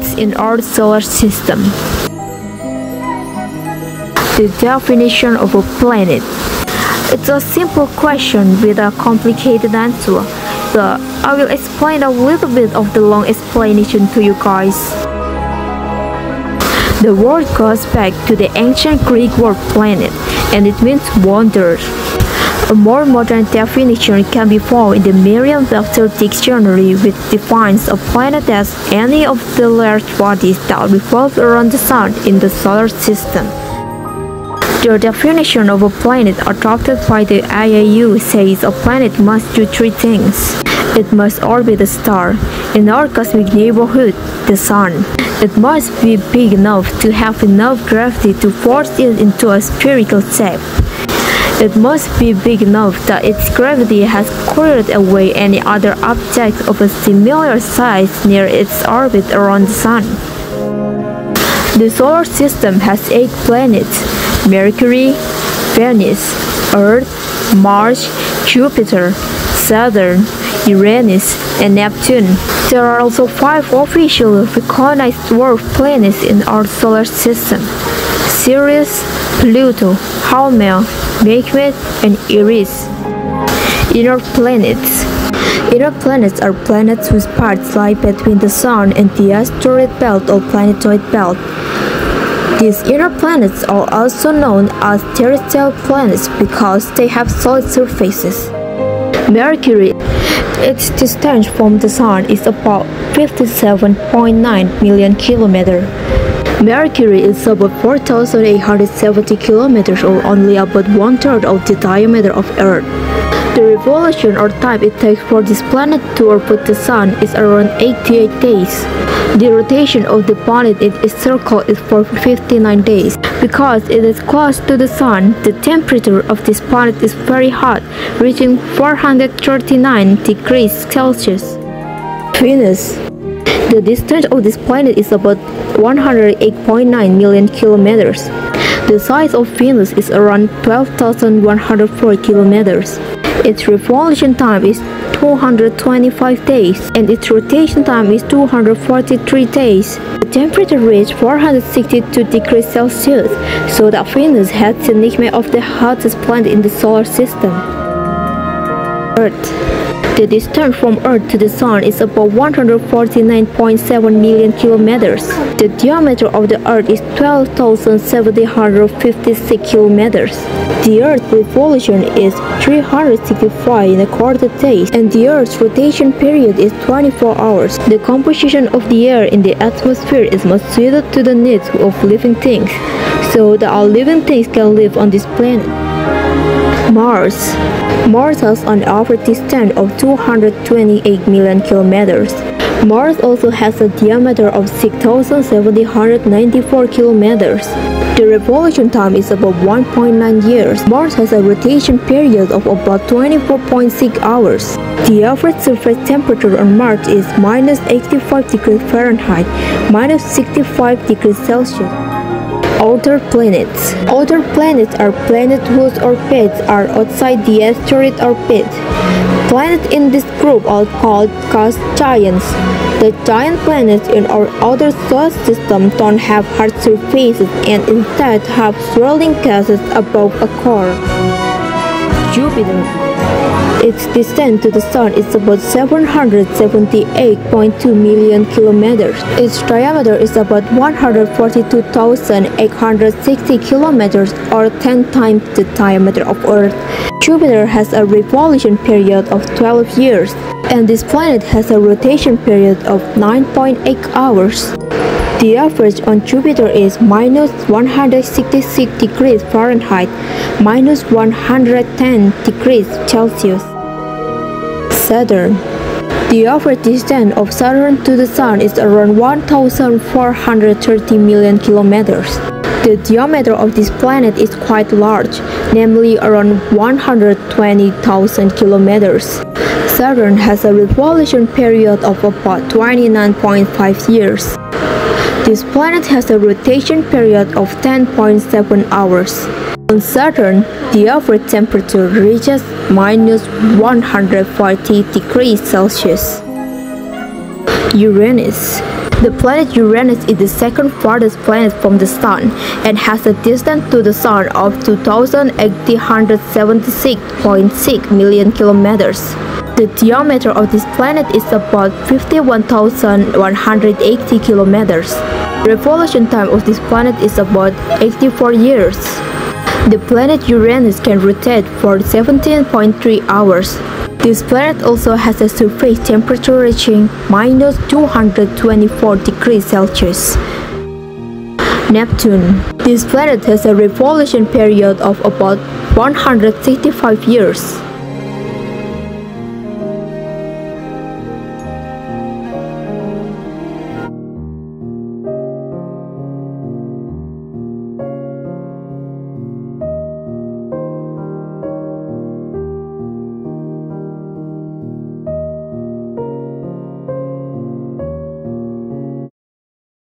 planets in our solar system. The definition of a planet. It's a simple question with a complicated answer, so I will explain a little bit of the long explanation to you guys. The word goes back to the ancient Greek word planet, and it means wonder. A more modern definition can be found in the Merriam-Webster dictionary, which defines a planet as any of the large bodies that revolve around the sun in the solar system. The definition of a planet adopted by the IAU says a planet must do three things. It must orbit a star, in our cosmic neighborhood, the sun. It must be big enough to have enough gravity to force it into a spherical shape. It must be big enough that its gravity has cleared away any other object of a similar size near its orbit around the sun. The solar system has 8 planets: Mercury, Venus, Earth, Mars, Jupiter, Saturn, Uranus, and Neptune. There are also 5 officially recognized dwarf planets in our solar system: Ceres, Pluto, Haumea, Makemake, and Eris. Inner planets. Inner planets are planets whose paths lie between the Sun and the asteroid belt or planetoid belt. These inner planets are also known as terrestrial planets because they have solid surfaces. Mercury. Its distance from the Sun is about 57.9 million kilometers. Mercury is about 4,870 kilometers, or only about 1/3 of the diameter of Earth. The revolution or time it takes for this planet to orbit the Sun is around 88 days. The rotation of the planet in its circle is for 59 days. Because it is close to the Sun, the temperature of this planet is very hot, reaching 439 degrees Celsius. Venus. The distance of this planet is about 108.9 million kilometers. The size of Venus is around 12,104 kilometers. Its revolution time is 225 days, and its rotation time is 243 days. The temperature reached 462 degrees Celsius, so that Venus has the nickname of the hottest planet in the solar system. Earth. The distance from Earth to the Sun is about 149.7 million kilometers. The diameter of the Earth is 12,756 kilometers. The Earth's revolution is 365.25 days, and the Earth's rotation period is 24 hours. The composition of the air in the atmosphere is most suited to the needs of living things, so that all living things can live on this planet. Mars. Mars has an average distance of 228 million kilometers. Mars also has a diameter of 6,794 kilometers. The revolution time is about 1.9 years. Mars has a rotation period of about 24.6 hours. The average surface temperature on Mars is -85 degrees Fahrenheit, -65 degrees Celsius. Outer planets. Outer planets are planets whose orbits are outside the asteroid orbit. Planets in this group are called gas giants. The giant planets in our outer solar system don't have hard surfaces and instead have swirling gases above a core. Jupiter. Its distance to the Sun is about 778.2 million kilometers. Its diameter is about 142,860 kilometers, or 10 times the diameter of Earth. Jupiter has a revolution period of 12 years, and this planet has a rotation period of 9.8 hours. The average on Jupiter is -166 degrees Fahrenheit, -110 degrees Celsius. Saturn. The average distance of Saturn to the Sun is around 1,430 million kilometers. The diameter of this planet is quite large, namely around 120,000 kilometers. Saturn has a revolution period of about 29.5 years. This planet has a rotation period of 10.7 hours. On Saturn, the average temperature reaches -140 degrees Celsius. Uranus. The planet Uranus is the second farthest planet from the Sun and has a distance to the Sun of 2,876.6 million kilometers. The diameter of this planet is about 51,180 kilometers. The revolution time of this planet is about 84 years. The planet Uranus can rotate for 17.3 hours. This planet also has a surface temperature reaching minus 224 degrees Celsius. Neptune. This planet has a revolution period of about 165 years.